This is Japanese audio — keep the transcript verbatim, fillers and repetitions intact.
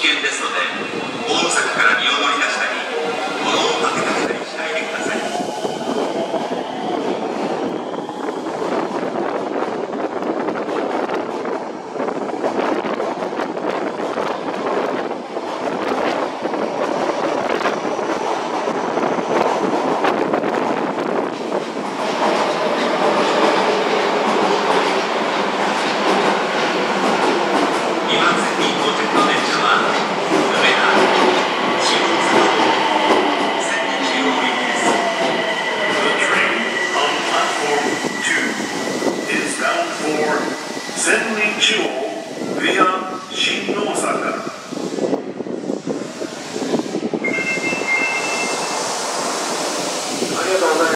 険ですので、大阪から身を乗り出したり物をかけたりしないでください。 千里中央